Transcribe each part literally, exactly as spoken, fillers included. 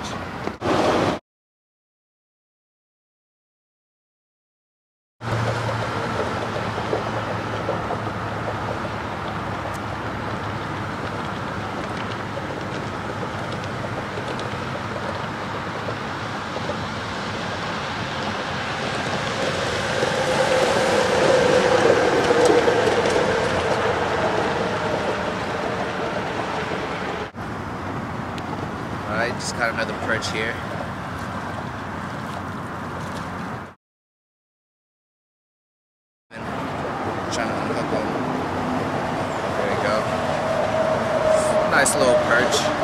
Alright, just caught another perch here. Trying to unhook him. There we go. Nice little perch.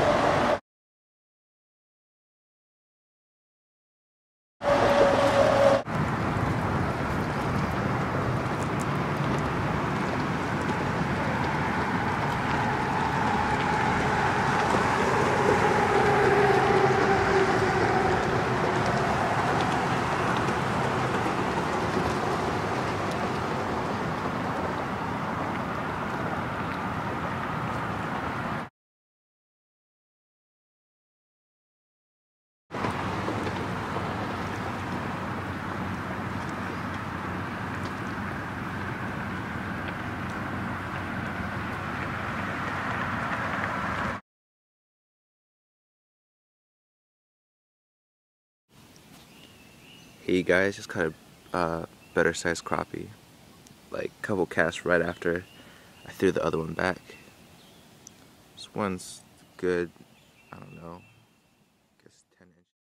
Hey guys, just caught a uh, better sized crappie. Like a couple casts right after I threw the other one back. This one's good, I don't know.